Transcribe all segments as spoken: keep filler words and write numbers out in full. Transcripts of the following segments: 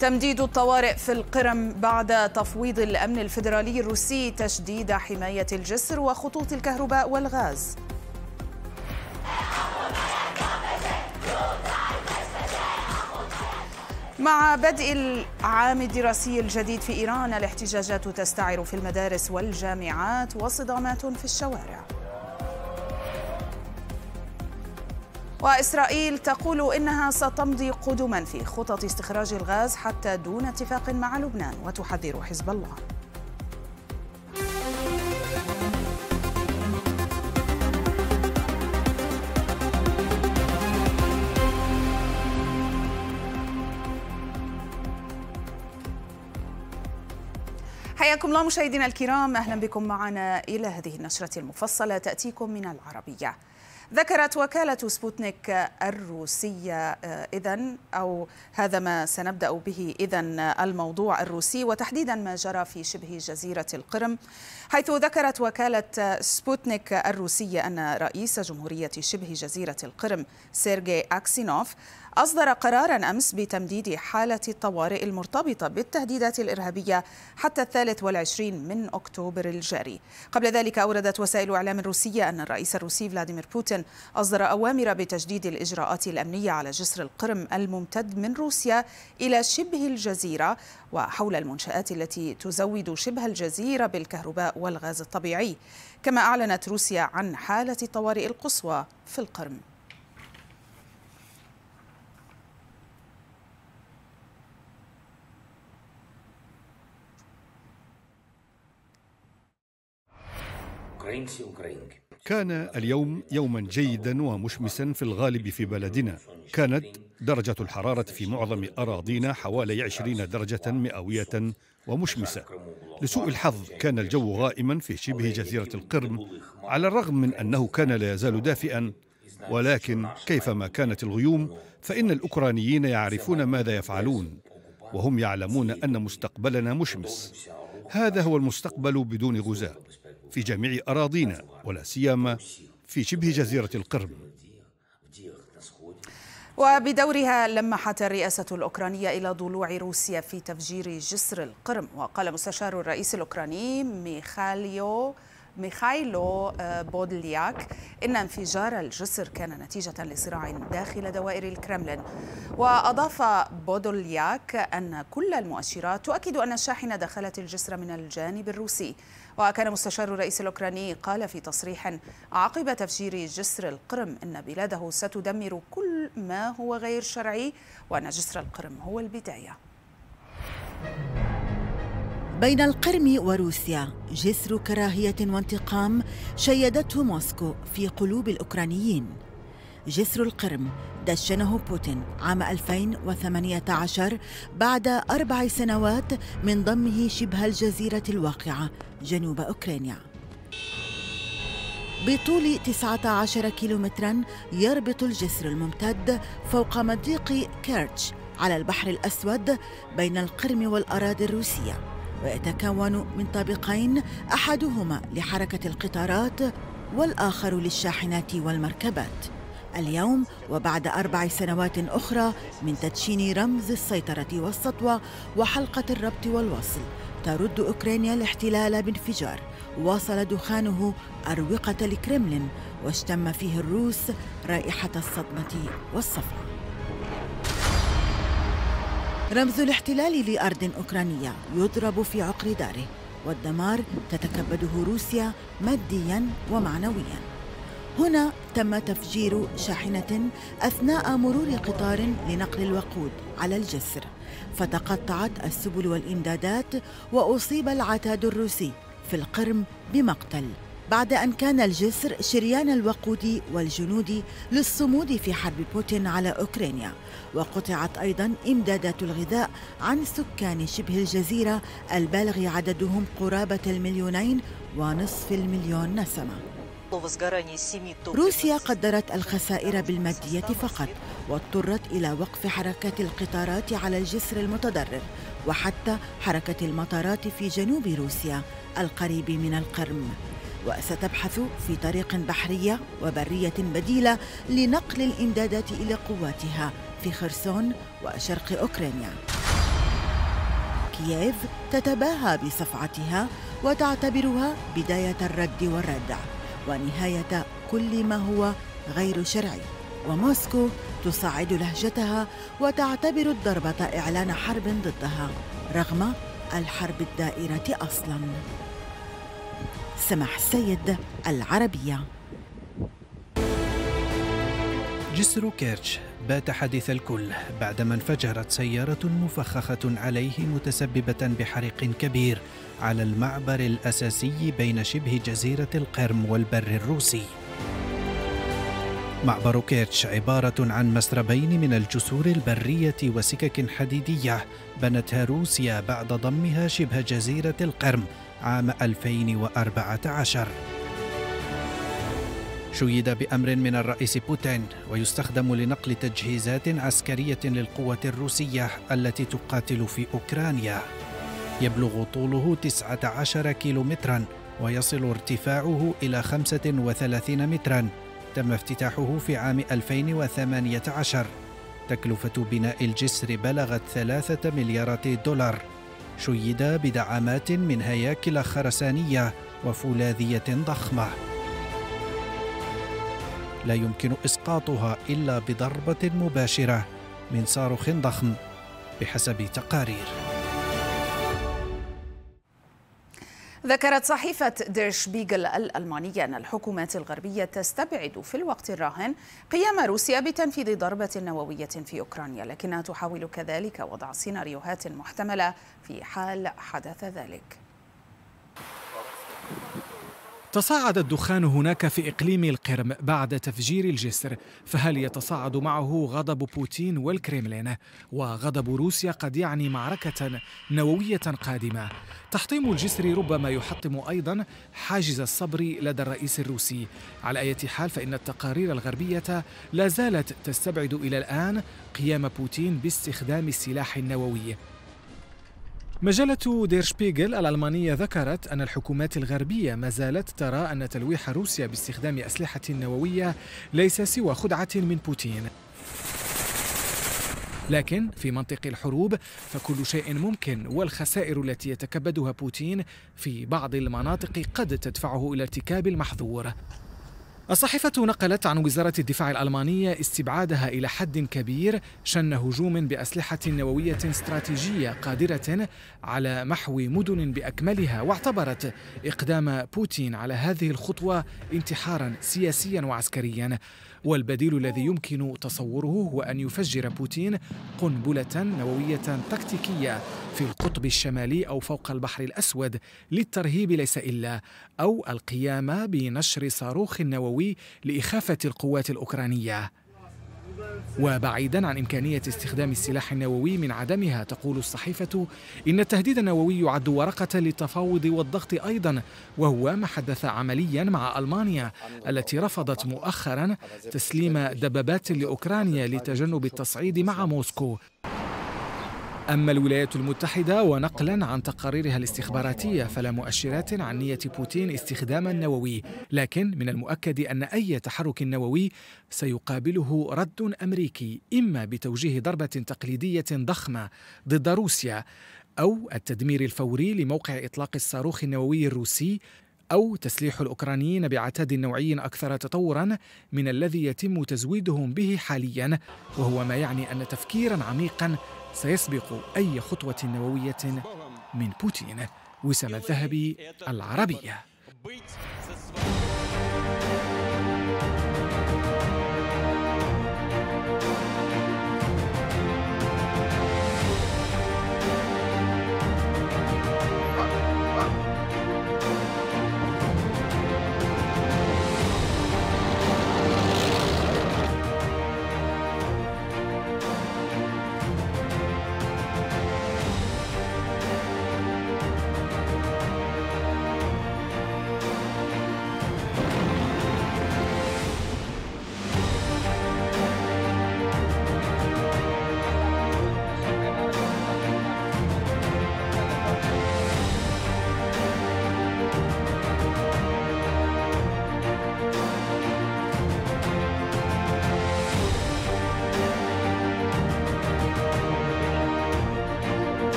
تمديد الطوارئ في القرم بعد تفويض الأمن الفيدرالي الروسي تشديد حماية الجسر وخطوط الكهرباء والغاز. مع بدء العام الدراسي الجديد في إيران، الاحتجاجات تستعر في المدارس والجامعات وصدامات في الشوارع. وإسرائيل تقول إنها ستمضي قدما في خطط استخراج الغاز حتى دون اتفاق مع لبنان، وتحذر حزب الله. حياكم الله مشاهدينا الكرام، أهلا بكم معنا إلى هذه النشرة المفصلة تأتيكم من العربية. ذكرت وكالة سبوتنيك الروسية إذن أو هذا ما سنبدأ به إذن الموضوع الروسي، وتحديدا ما جرى في شبه جزيرة القرم، حيث ذكرت وكالة سبوتنيك الروسية أن رئيس جمهورية شبه جزيرة القرم سيرجي أكسينوف أصدر قراراً أمس بتمديد حالة الطوارئ المرتبطة بالتهديدات الإرهابية حتى الثالث والعشرين من أكتوبر الجاري. قبل ذلك أوردت وسائل إعلام روسية أن الرئيس الروسي فلاديمير بوتين أصدر أوامر بتجديد الإجراءات الأمنية على جسر القرم الممتد من روسيا إلى شبه الجزيرة وحول المنشآت التي تزود شبه الجزيرة بالكهرباء والغاز الطبيعي. كما أعلنت روسيا عن حالة الطوارئ القصوى في القرم. كان اليوم يوما جيدا ومشمسا في الغالب في بلدنا. كانت درجة الحرارة في معظم أراضينا حوالي عشرين درجة مئوية ومشمسة. لسوء الحظ كان الجو غائما في شبه جزيرة القرم، على الرغم من أنه كان لا يزال دافئا، ولكن كيفما كانت الغيوم فإن الأوكرانيين يعرفون ماذا يفعلون، وهم يعلمون أن مستقبلنا مشمس. هذا هو المستقبل بدون غزاة في جميع أراضينا، ولا سيما في شبه جزيرة القرم. وبدورها لمحت الرئاسة الأوكرانية إلى ضلوع روسيا في تفجير جسر القرم. وقال مستشار الرئيس الأوكراني ميخاليو ميخايلو بودلياك إن انفجار الجسر كان نتيجة لصراع داخل دوائر الكرملين. وأضاف بودلياك أن كل المؤشرات تؤكد أن الشاحنة دخلت الجسر من الجانب الروسي. وكان مستشار الرئيس الأوكراني قال في تصريح عقب تفجير جسر القرم إن بلاده ستدمر كل ما هو غير شرعي، وأن جسر القرم هو البداية. بين القرم وروسيا جسر كراهية وانتقام شيدته موسكو في قلوب الأوكرانيين. جسر القرم دشنه بوتين عام ألفين وثمانية عشر بعد أربع سنوات من ضمه شبه الجزيرة الواقعة جنوب أوكرانيا. بطول تسعة عشر كيلومترا يربط الجسر الممتد فوق مضيق كيرتش على البحر الأسود بين القرم والأراضي الروسية، ويتكون من طابقين، أحدهما لحركة القطارات والآخر للشاحنات والمركبات. اليوم وبعد أربع سنوات أخرى من تدشين رمز السيطرة والسطوة وحلقة الربط والوصل، ترد أوكرانيا الاحتلال بانفجار واصل دخانه أروقة الكرملين، واشتم فيه الروس رائحة الصدمة والصفعة. رمز الاحتلال لأرض أوكرانية يضرب في عقر داره، والدمار تتكبده روسيا مادياً ومعنوياً. هنا تم تفجير شاحنة أثناء مرور قطار لنقل الوقود على الجسر، فتقطعت السبل والإمدادات، وأصيب العتاد الروسي في القرم بمقتل، بعد أن كان الجسر شريان الوقود والجنود للصمود في حرب بوتين على أوكرانيا. وقطعت أيضاً إمدادات الغذاء عن سكان شبه الجزيرة البالغ عددهم قرابة المليونين ونصف المليون نسمة. روسيا قدرت الخسائر بالمادية فقط، واضطرت إلى وقف حركة القطارات على الجسر المتضرر، وحتى حركة المطارات في جنوب روسيا القريب من القرم. وستبحث في طريق بحرية وبرية بديلة لنقل الإمدادات إلى قواتها في خرسون وشرق أوكرانيا. كييف تتباهى بصفعتها وتعتبرها بداية الرد والردع ونهاية كل ما هو غير شرعي، وموسكو تصعد لهجتها وتعتبر الضربة إعلان حرب ضدها رغم الحرب الدائرة أصلاً. سماح السيد، العربية. جسر كيرتش بات حديث الكل بعدما انفجرت سيارة مفخخة عليه متسببة بحريق كبير على المعبر الأساسي بين شبه جزيرة القرم والبر الروسي. معبر كيرتش عبارة عن مسربين من الجسور البرية وسكك حديدية بنتها روسيا بعد ضمها شبه جزيرة القرم عام ألفين وأربعة عشر. شيد بأمر من الرئيس بوتين ويستخدم لنقل تجهيزات عسكرية للقوة الروسية التي تقاتل في أوكرانيا. يبلغ طوله تسعة عشر كيلومترا ويصل ارتفاعه إلى خمسة وثلاثين مترا. تم افتتاحه في عام ألفين وثمانية عشر. تكلفة بناء الجسر بلغت ثلاثة مليارات دولار. شيد بدعامات من هياكل خرسانية وفولاذية ضخمة لا يمكن إسقاطها إلا بضربة مباشرة من صاروخ ضخم بحسب تقارير. ذكرت صحيفة دير شبيغل الألمانية أن الحكومات الغربية تستبعد في الوقت الراهن قيام روسيا بتنفيذ ضربة نووية في أوكرانيا، لكنها تحاول كذلك وضع سيناريوهات محتملة في حال حدث ذلك. تصاعد الدخان هناك في إقليم القرم بعد تفجير الجسر، فهل يتصاعد معه غضب بوتين والكريملين؟ وغضب روسيا قد يعني معركة نووية قادمة. تحطيم الجسر ربما يحطم أيضا حاجز الصبر لدى الرئيس الروسي. على أي حال فإن التقارير الغربية لا زالت تستبعد إلى الآن قيام بوتين باستخدام السلاح النووي. مجلة دير شبيغل الألمانية ذكرت أن الحكومات الغربية ما زالت ترى أن تلويح روسيا باستخدام أسلحة نووية ليس سوى خدعة من بوتين. لكن في منطق الحروب فكل شيء ممكن، والخسائر التي يتكبدها بوتين في بعض المناطق قد تدفعه إلى ارتكاب المحظور. الصحيفة نقلت عن وزارة الدفاع الألمانية استبعادها إلى حد كبير شن هجوم بأسلحة نووية استراتيجية قادرة على محو مدن بأكملها، واعتبرت إقدام بوتين على هذه الخطوة انتحارا سياسيا وعسكريا. والبديل الذي يمكن تصوره هو أن يفجر بوتين قنبلة نووية تكتيكية في القطب الشمالي أو فوق البحر الأسود للترهيب ليس إلا، أو القيام بنشر صاروخ نووي لإخافة القوات الأوكرانية. وبعيدا عن إمكانية استخدام السلاح النووي من عدمها، تقول الصحيفة إن التهديد النووي يعد ورقة للتفاوض والضغط أيضا، وهو ما حدث عمليا مع ألمانيا التي رفضت مؤخرا تسليم دبابات لأوكرانيا لتجنب التصعيد مع موسكو. أما الولايات المتحدة ونقلا عن تقاريرها الاستخباراتية فلا مؤشرات عن نية بوتين استخداما نووي، لكن من المؤكد أن أي تحرك نووي سيقابله رد أمريكي، إما بتوجيه ضربة تقليدية ضخمة ضد روسيا، أو التدمير الفوري لموقع إطلاق الصاروخ النووي الروسي، أو تسليح الأوكرانيين بعتاد نوعي أكثر تطوراً من الذي يتم تزويدهم به حالياً، وهو ما يعني أن تفكيراً عميقاً سيسبق أي خطوة نووية من بوتين. وسام الذهبي، العربية.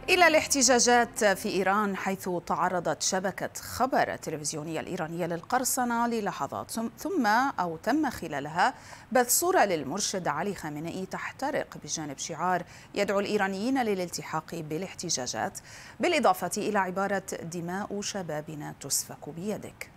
إلى الاحتجاجات في إيران، حيث تعرضت شبكة خبر التلفزيونية الإيرانية للقرصنة للحظات، ثم أو تم خلالها بث صورة للمرشد علي خامنئي تحترق بجانب شعار يدعو الإيرانيين للالتحاق بالاحتجاجات، بالإضافة إلى عبارة دماء شبابنا تسفك بيدك.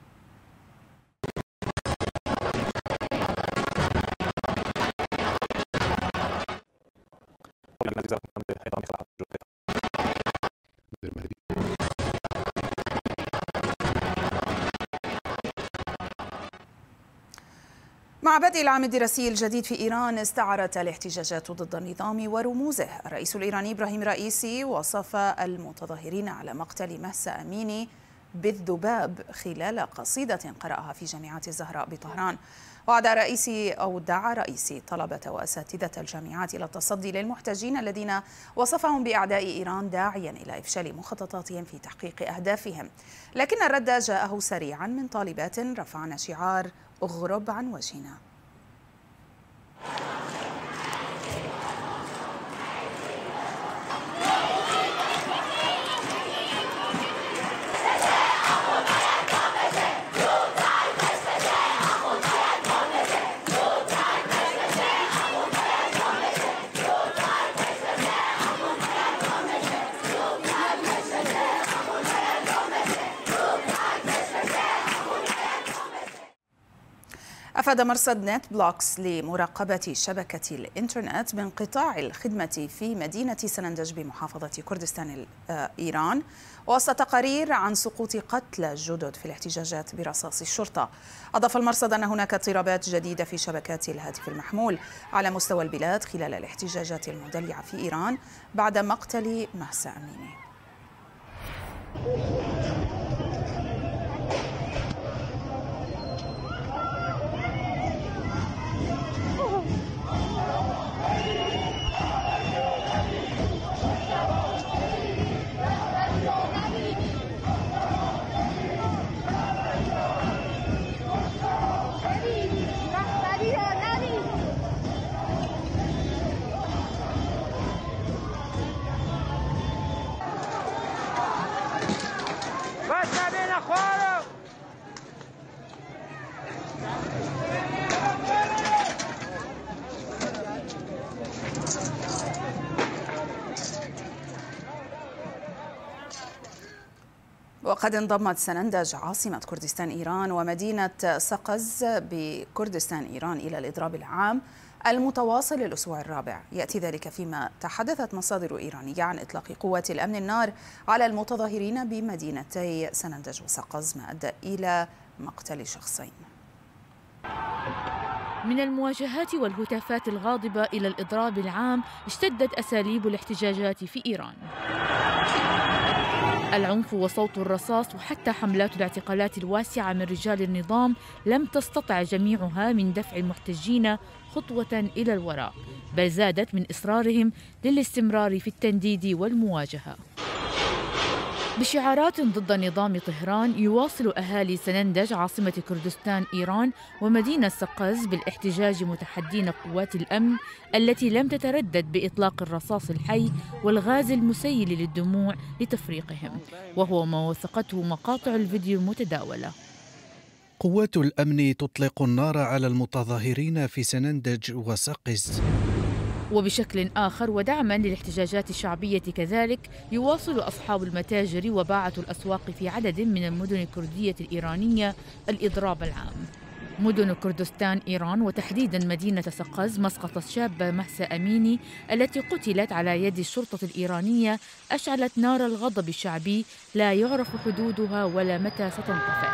مع بدء العام الدراسي الجديد في إيران، استعرت الاحتجاجات ضد النظام ورموزه. الرئيس الإيراني إبراهيم رئيسي وصف المتظاهرين على مقتل مهسا أميني بالذباب خلال قصيدة قرأها في جامعة الزهراء بطهران. وعد رئيسي أو دعا رئيسي طلبة وأساتذة الجامعات إلى التصدي للمحتجين الذين وصفهم بأعداء إيران، داعيا إلى إفشال مخططاتهم في تحقيق أهدافهم. لكن الرد جاءه سريعا من طالبات رفعن شعار اغرب عن وجهنا. أفاد مرصد نت بلوكس لمراقبة شبكة الإنترنت بانقطاع الخدمة في مدينة سنندج بمحافظة كردستان إيران، وسط تقارير عن سقوط قتلى جدد في الاحتجاجات برصاص الشرطة. أضاف المرصد أن هناك اضطرابات جديدة في شبكات الهاتف المحمول على مستوى البلاد خلال الاحتجاجات المندلعة في إيران بعد مقتل مهسا أميني. وقد انضمت سنندج عاصمة كردستان إيران ومدينة سقز بكردستان إيران إلى الإضراب العام المتواصل الأسبوع الرابع. يأتي ذلك فيما تحدثت مصادر إيرانية عن إطلاق قوات الأمن النار على المتظاهرين بمدينتي سنندج وسقز، ما أدى إلى مقتل شخصين. من المواجهات والهتافات الغاضبة إلى الإضراب العام، اشتدت أساليب الاحتجاجات في إيران. العنف وصوت الرصاص وحتى حملات الاعتقالات الواسعة من رجال النظام لم تستطع جميعها من دفع المحتجين خطوة إلى الوراء، بل زادت من إصرارهم للاستمرار في التنديد والمواجهة. بشعارات ضد نظام طهران، يواصل أهالي سنندج عاصمة كردستان إيران ومدينة سقز بالاحتجاج متحدين قوات الأمن التي لم تتردد بإطلاق الرصاص الحي والغاز المسيل للدموع لتفريقهم، وهو ما وثقته مقاطع الفيديو المتداولة. قوات الأمن تطلق النار على المتظاهرين في سنندج وسقز. وبشكل آخر ودعما للاحتجاجات الشعبية كذلك، يواصل أصحاب المتاجر وباعة الأسواق في عدد من المدن الكردية الإيرانية الإضراب العام. مدن كردستان إيران وتحديدا مدينة سقز مسقط الشابة مهسا أميني التي قتلت على يد الشرطة الإيرانية أشعلت نار الغضب الشعبي لا يعرف حدودها ولا متى ستنطفئ،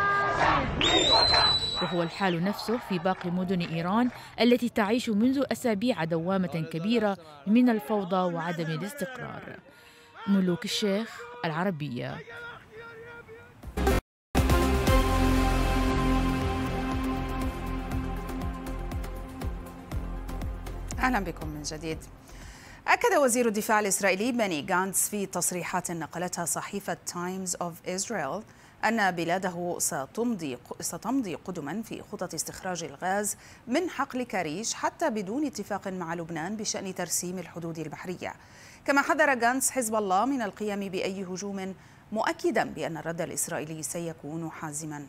وهو الحال نفسه في باقي مدن إيران التي تعيش منذ أسابيع دوامة كبيرة من الفوضى وعدم الاستقرار. ملوك الشيخ، العربية. أهلا بكم من جديد. أكد وزير الدفاع الإسرائيلي بني غانتس في تصريحات نقلتها صحيفة تايمز أوف إسرائيل أن بلاده ستمضي ستمضي قدما في خطط استخراج الغاز من حقل كريش حتى بدون اتفاق مع لبنان بشأن ترسيم الحدود البحرية. كما حذر غانتس حزب الله من القيام بأي هجوم، مؤكدا بأن الرد الإسرائيلي سيكون حازما.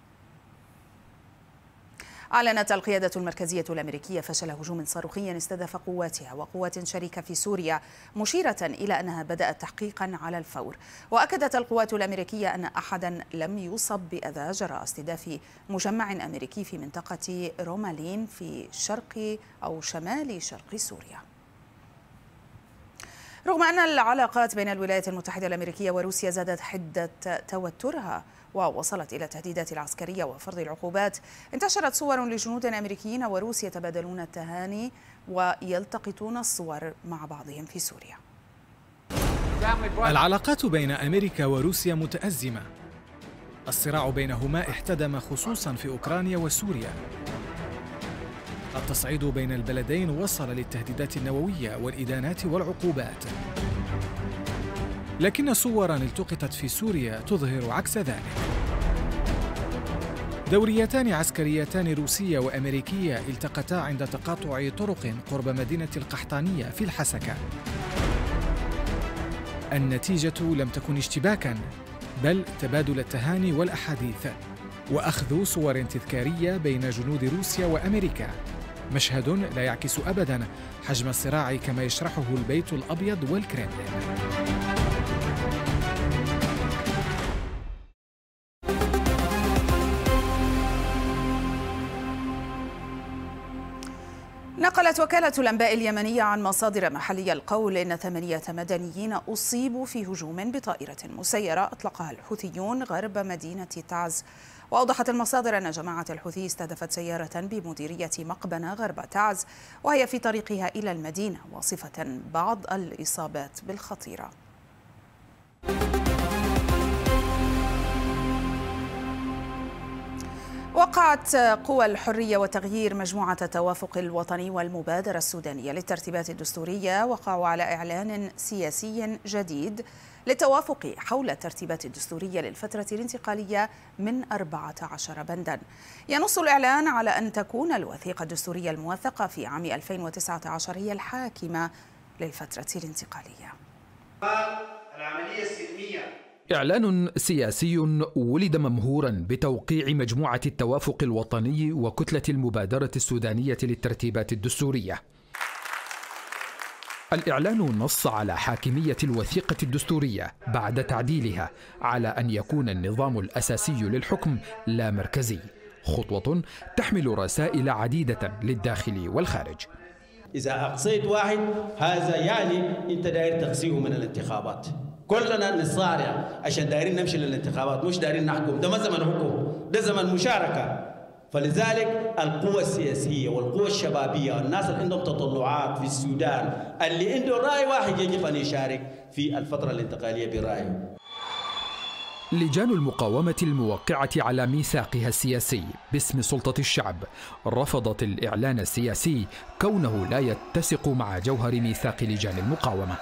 أعلنت القيادة المركزية الأمريكية فشل هجوم صاروخي استهدف قواتها وقوات شريكة في سوريا، مشيرة إلى أنها بدأت تحقيقا على الفور. وأكدت القوات الأمريكية أن أحدا لم يصب بأذى جراء استهداف مجمع أمريكي في منطقة رومالين في شرق أو شمال شرق سوريا. رغم أن العلاقات بين الولايات المتحدة الأمريكية وروسيا زادت حدة توترها ووصلت إلى التهديدات العسكرية وفرض العقوبات، انتشرت صور لجنود أمريكيين وروس يتبادلون التهاني ويلتقطون الصور مع بعضهم في سوريا. العلاقات بين أمريكا وروسيا متأزمة. الصراع بينهما احتدم خصوصا في أوكرانيا وسوريا. التصعيد بين البلدين وصل للتهديدات النووية والإدانات والعقوبات. لكن صوراً التقطت في سوريا تظهر عكس ذلك. دوريتان عسكريتان روسية وأمريكية التقتا عند تقاطع طرق قرب مدينة القحطانية في الحسكة. النتيجة لم تكن اشتباكاً، بل تبادل التهاني والأحاديث وأخذ صور تذكارية بين جنود روسيا وأمريكا، مشهد لا يعكس أبداً حجم الصراع كما يشرحه البيت الأبيض والكرملين. نقلت وكالة الأنباء اليمنية عن مصادر محلية القول إن ثمانية مدنيين أصيبوا في هجوم بطائرة مسيرة أطلقها الحوثيون غرب مدينة تعز. وأوضحت المصادر أن جماعة الحوثي استهدفت سيارة بمديرية مقبنة غرب تعز وهي في طريقها إلى المدينة، واصفة بعض الإصابات بالخطيرة. وقعت قوى الحرية والتغيير مجموعة التوافق الوطني والمبادرة السودانية للترتيبات الدستورية وقعوا على إعلان سياسي جديد للتوافق حول الترتيبات الدستورية للفترة الانتقالية من أربعة عشر بندا. ينص الإعلان على أن تكون الوثيقة الدستورية الموثقة في عام ألفين وتسعة عشر هي الحاكمة للفترة الانتقالية. العملية السلمية إعلان سياسي ولد ممهورا بتوقيع مجموعة التوافق الوطني وكتلة المبادرة السودانية للترتيبات الدستورية. الإعلان نص على حاكمية الوثيقة الدستورية بعد تعديلها على أن يكون النظام الأساسي للحكم لا مركزي، خطوة تحمل رسائل عديدة للداخل والخارج. إذا أقصيت واحد هذا يعني أنت داير تقصيه من الانتخابات. كلنا نصارع عشان دايرين نمشي للانتخابات، مش دايرين نحكم. ده ما زمن حكم، ده زمن مشاركة. فلذلك القوى السياسية والقوى الشبابية والناس اللي عندهم تطلعات في السودان اللي عنده رأي واحد يجب أن يشارك في الفترة الانتقالية برأيه. لجان المقاومة الموقعة على ميثاقها السياسي باسم سلطة الشعب رفضت الإعلان السياسي كونه لا يتسق مع جوهر ميثاق لجان المقاومة.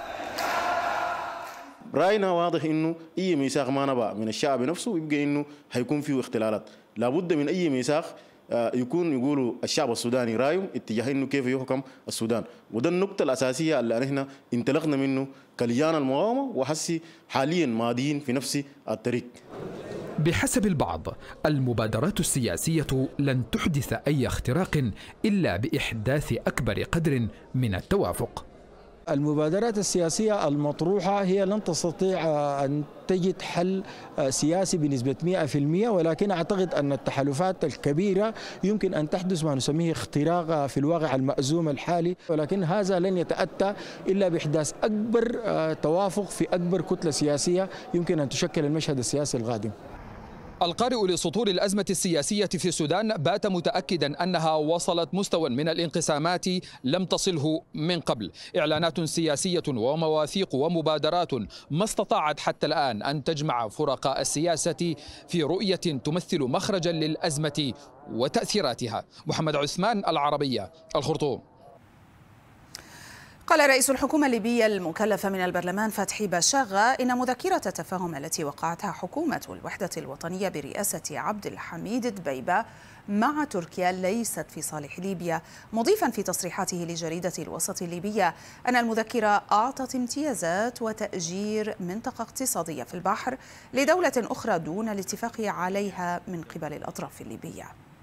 رأينا واضح إنه أي ميثاق ما نبع من الشعب نفسه يبقى إنه هيكون فيه اختلالات. لابد من أي ميثاق يكون يقولوا الشعب السوداني رأيه اتجاه إنه كيف يحكم السودان، وده النقطة الأساسية اللي نحن انطلقنا منه كلجان المقاومة، وحسي حاليا ماضيين في نفس الطريق. بحسب البعض المبادرات السياسية لن تحدث أي اختراق إلا بإحداث أكبر قدر من التوافق. المبادرات السياسية المطروحة هي لن تستطيع أن تجد حل سياسي بنسبة مئة بالمئة، ولكن أعتقد أن التحالفات الكبيرة يمكن أن تحدث ما نسميه اختراق في الواقع المأزوم الحالي، ولكن هذا لن يتأتى إلا بإحداث أكبر توافق في أكبر كتلة سياسية يمكن أن تشكل المشهد السياسي القادم. القارئ لسطور الأزمة السياسية في السودان بات متأكدا أنها وصلت مستوى من الانقسامات لم تصله من قبل. إعلانات سياسية ومواثيق ومبادرات ما استطاعت حتى الآن أن تجمع فرقاء السياسة في رؤية تمثل مخرجا للأزمة وتأثيراتها. محمد عثمان، العربية، الخرطوم. قال رئيس الحكومة الليبية المكلفة من البرلمان فتحي باشاغا إن مذكرة التفاهم التي وقعتها حكومة الوحدة الوطنية برئاسة عبد الحميد دبيبة مع تركيا ليست في صالح ليبيا، مضيفا في تصريحاته لجريدة الوسط الليبية أن المذكرة أعطت امتيازات وتأجير منطقة اقتصادية في البحر لدولة أخرى دون الاتفاق عليها من قبل الأطراف الليبية.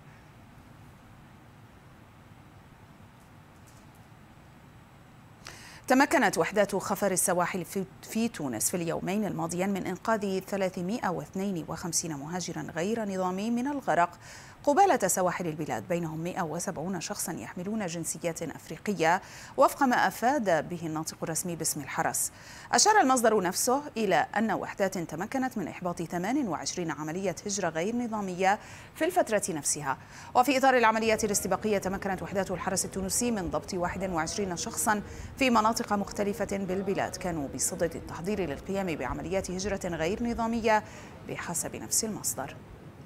تمكنت وحدات خفر السواحل في تونس في اليومين الماضيين من إنقاذ ثلاثمائة واثنين وخمسين مهاجرا غير نظامي من الغرق قبالة سواحل البلاد، بينهم مائة وسبعين شخصا يحملون جنسيات أفريقية وفق ما أفاد به الناطق الرسمي باسم الحرس. أشار المصدر نفسه إلى أن وحدات تمكنت من إحباط ثمان وعشرين عملية هجرة غير نظامية في الفترة نفسها. وفي إطار العمليات الاستباقية تمكنت وحدات الحرس التونسي من ضبط واحد وعشرين شخصا في مناطق مختلفة بالبلاد كانوا بصدد التحضير للقيام بعمليات هجرة غير نظامية بحسب نفس المصدر.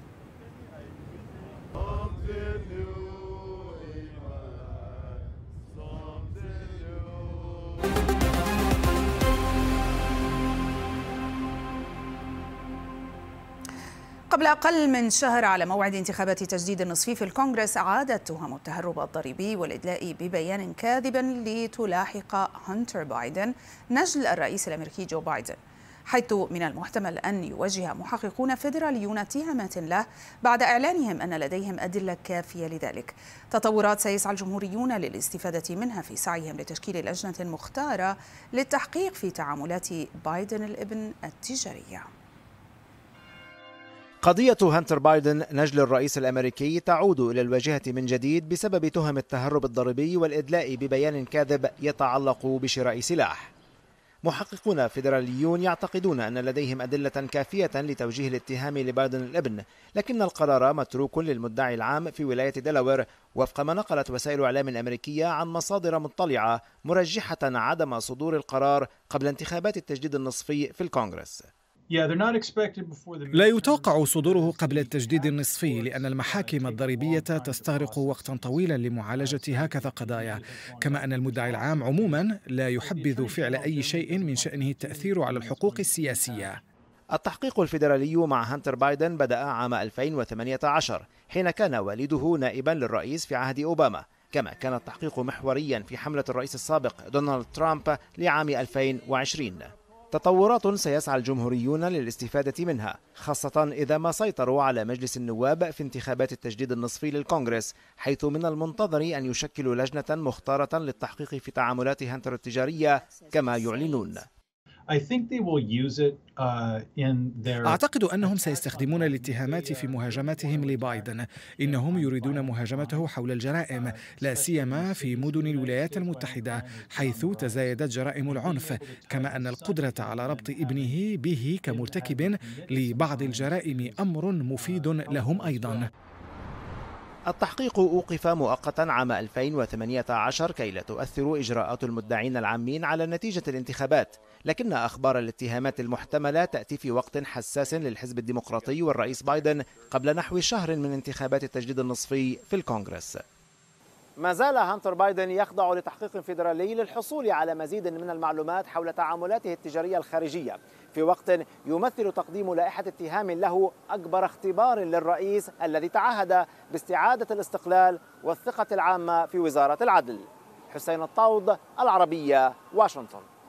قبل أقل من شهر على موعد انتخابات تجديد النصفي في الكونغرس عادت تهم التهرب الضريبي والإدلاء ببيان كاذب لتلاحق هانتر بايدن نجل الرئيس الأمريكي جو بايدن، حيث من المحتمل أن يوجه محققون فيدراليون اتهامات له بعد إعلانهم أن لديهم أدلة كافية لذلك. تطورات سيسعى الجمهوريون للاستفادة منها في سعيهم لتشكيل لجنة مختارة للتحقيق في تعاملات بايدن الابن التجارية. قضية هانتر بايدن نجل الرئيس الأمريكي تعود إلى الواجهة من جديد بسبب تهم التهرب الضريبي والإدلاء ببيان كاذب يتعلق بشراء سلاح. محققون فيدراليون يعتقدون أن لديهم أدلة كافية لتوجيه الاتهام لبايدن الابن، لكن القرار متروك للمدعي العام في ولاية دلاوير وفق ما نقلت وسائل إعلام أمريكية عن مصادر مطلعة مرجحة عدم صدور القرار قبل انتخابات التجديد النصفي في الكونغرس. لا يتوقع صدوره قبل التجديد النصفي لأن المحاكم الضريبية تستغرق وقتا طويلا لمعالجة هكذا قضايا، كما أن المدعي العام عموما لا يحبذ فعل أي شيء من شأنه التأثير على الحقوق السياسية. التحقيق الفيدرالي مع هانتر بايدن بدأ عام ألفين وثمانية عشر حين كان والده نائبا للرئيس في عهد أوباما، كما كان التحقيق محوريا في حملة الرئيس السابق دونالد ترامب لعام ألفين وعشرين. تطورات سيسعى الجمهوريون للاستفادة منها، خاصة إذا ما سيطروا على مجلس النواب في انتخابات التجديد النصفي للكونغرس، حيث من المنتظر أن يشكلوا لجنة مختارة للتحقيق في تعاملات هانتر التجارية كما يعلنون. أعتقد أنهم سيستخدمون الاتهامات في مهاجمتهم لبايدن. إنهم يريدون مهاجمته حول الجرائم، لا سيما في مدن الولايات المتحدة حيث تزايدت جرائم العنف، كما أن القدرة على ربط ابنه به كمرتكب لبعض الجرائم أمر مفيد لهم أيضا. التحقيق أوقف مؤقتا عام ألفين وثمانية عشر كي لا تؤثر إجراءات المدعين العامين على نتيجة الانتخابات، لكن أخبار الاتهامات المحتملة تأتي في وقت حساس للحزب الديمقراطي والرئيس بايدن قبل نحو شهر من انتخابات التجديد النصفي في الكونغرس. ما زال هانتر بايدن يخضع لتحقيق فيدرالي للحصول على مزيد من المعلومات حول تعاملاته التجارية الخارجية، في وقت يمثل تقديم لائحة اتهام له أكبر اختبار للرئيس الذي تعهد باستعادة الاستقلال والثقة العامة في وزارة العدل. حسين الطاود، العربية، واشنطن.